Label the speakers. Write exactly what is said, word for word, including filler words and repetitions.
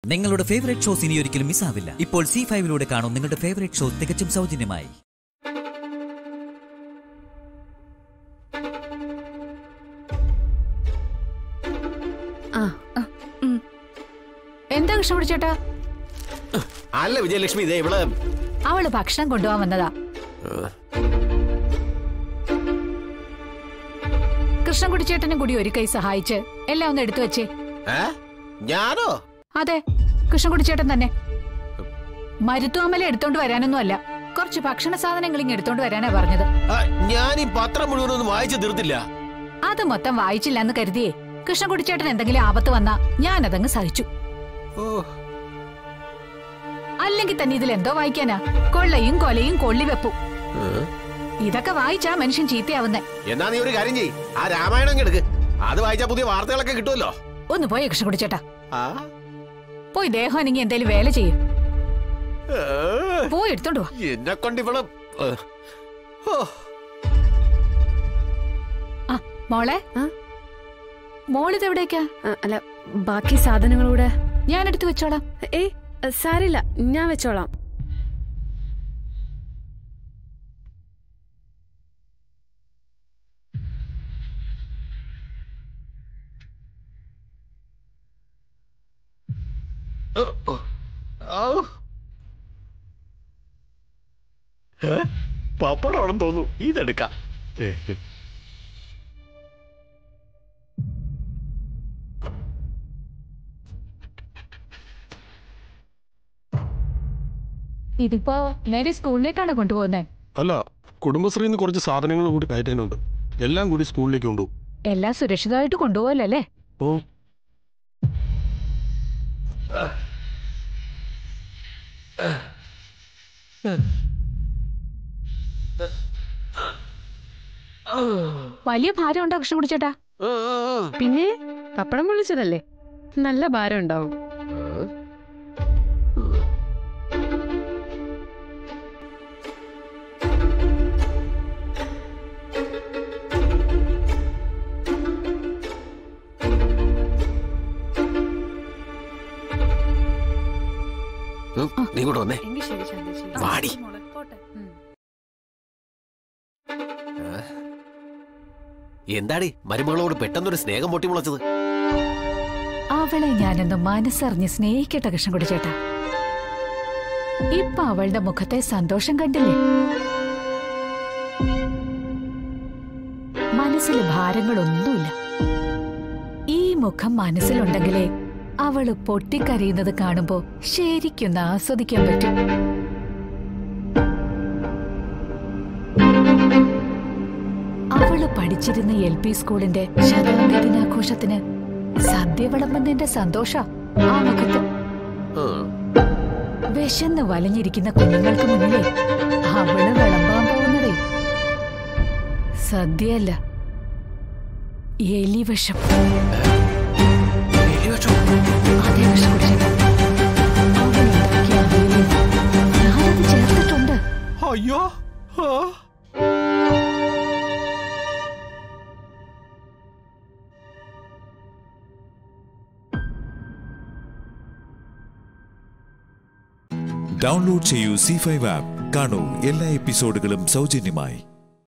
Speaker 1: നിങ്ങളുടെ favourite shows ഇനി ഒരിക്കലും മിസ്സാവില്ല. ഇപ്പോൾ സി ഫൈവിലൂടെ കാണും നിങ്ങളുടെ ഫേവറേറ്റ് ഷോ തികച്ചും സൗജന്യമായി.
Speaker 2: എന്താ കൃഷ്ണ കുടിച്ചേട്ടാ?
Speaker 3: അല്ല വിജയലക്ഷ്മി, ഇതേ ഇവള്
Speaker 2: അവള് ഭക്ഷണം കൊണ്ടുപോകാൻ വന്നതാ. കൃഷ്ണൻ കുടിച്ചേട്ടനും കൂടി ഒരു കൈ സഹായിച്ച് എല്ലാം ഒന്ന് എടുത്തു വെച്ചേ.
Speaker 3: ഞാനോ?
Speaker 2: അതെ, കൃഷ്ണൻ കുടിച്ചേട്ടൻ തന്നെ. മരുത്തുവാമല എടുത്തോണ്ട് വരാനൊന്നും അല്ല, കുറച്ച് ഭക്ഷണ സാധനങ്ങൾ ഇങ്ങ് എടുത്തോണ്ട് വരാനാ പറഞ്ഞത്.
Speaker 3: ഞാൻ ഈ പത്രം മുഴുവനൊന്നും വായിച്ചു തീർത്തില്ല.
Speaker 2: അത് മൊത്തം വായിച്ചില്ല എന്ന് കരുതിയേ കൃഷ്ണൻ കുടിച്ചേട്ടൻ എന്തെങ്കിലും ആപത്ത് വന്നാ ഞാനതങ്ങ് സഹിച്ചു. അല്ലെങ്കിൽ തന്നെ ഇതിൽ എന്തോ വായിക്കാനാ? കൊള്ളയും കൊലയും കൊള്ളിവെപ്പും. ഇതൊക്കെ വായിച്ചാ മനുഷ്യൻ ചീത്തയാവുന്നേ.
Speaker 3: എന്നാ നീ ഒരു കാര്യം ചെയ്യ്, ആ രാമായണം എടുക്ക്. അത് വായിച്ചാ പുതിയ വാർത്തകളൊക്കെ കിട്ടുമല്ലോ.
Speaker 2: ഒന്ന് പോയി കൃഷ്ണ കുടിച്ചേട്ടാ, പോയി ദേഹം അനങ്ങി എന്തേലും വേല ചെയ്യും. പോയി എടുത്തോണ്ട് വാ.
Speaker 3: എന്നെ കൊണ്ട് ഇവള്.
Speaker 2: ആ മോളെ, മോളിത് എവിടേക്കാ?
Speaker 4: അല്ല, ബാക്കി സാധനങ്ങളൂടെ
Speaker 2: ഞാൻ എടുത്തു വെച്ചോളാം.
Speaker 4: ഏ സാരില്ല, ഞാൻ വെച്ചോളാം.
Speaker 3: പപ്പടമാണെന്ന് തോന്നുന്നു, ഇതെടുക്കാം.
Speaker 2: ഇതിപ്പോ നേരെ സ്കൂളിലേക്കാണ് കൊണ്ടുപോകുന്നേ?
Speaker 5: അല്ല, കുടുംബശ്രീന്ന് കുറച്ച് സാധനങ്ങൾ കൂടി കയറ്റാനുണ്ട്. എല്ലാം കൂടി സ്കൂളിലേക്ക് കൊണ്ടുപോകും.
Speaker 2: എല്ലാം സുരക്ഷിതമായിട്ട് കൊണ്ടുപോകല്ലേ?
Speaker 5: ഓ,
Speaker 2: വലിയ ഭാരം ഉണ്ടോ കൃഷ്ണ കുടിച്ചേട്ടാ?
Speaker 4: പിന്നെ പപ്പടം പൊള്ളിച്ചതല്ലേ, നല്ല ഭാരം ഉണ്ടാവും.
Speaker 3: നീ കൂടെ വന്നേ. വാടി. എന്താടി മരുമകളോട് പെട്ടെന്നൊരു സ്നേഹം പൊട്ടി മുളച്ചത്?
Speaker 2: അവളെ ഞാനൊന്ന് മനസ്സറിഞ്ഞ് സ്നേഹിക്കട്ടെ കൃഷ്ണൻ കുടിച്ചേട്ടാ. ഇപ്പൊ അവളുടെ മുഖത്തെ സന്തോഷം കണ്ടില്ലേ? മനസ്സിൽ ഭാരങ്ങളൊന്നുമില്ല. ഈ മുഖം മനസ്സിലുണ്ടെങ്കിലേ അവള് പൊട്ടിക്കരയുന്നത് കാണുമ്പോ ശരിക്കൊന്ന് ആസ്വദിക്കാൻ പറ്റും. അവള് പഠിച്ചിരുന്ന എൽ പി സ്കൂളിന്റെ ശതാബ്ദി ദിനാഘോഷത്തിന് സദ്യ വിളമ്പുന്നതിന്റെ സന്തോഷ ആ മുഖത്ത്. വിശന്ന് വലഞ്ഞിരിക്കുന്ന കുഞ്ഞുങ്ങൾക്ക് മുന്നിലേ അവള് വിളമ്പാൻ പോകുന്നതേ സദ്യയല്ല, എലിവിഷം. അതേ വിഷം കുടിച്ചിട്ട് അവളുണ്ടാക്കിയ അവിയലിൽ ഞാനത് ചേർത്തിട്ടുണ്ട്.
Speaker 3: അയ്യോ,
Speaker 6: ഡൗൺലോഡ് ചെയ്യൂ സി ഫൈവ് ആപ്പ്. കാണൂ എല്ലാ എപ്പിസോഡുകളും സൗജന്യമായി.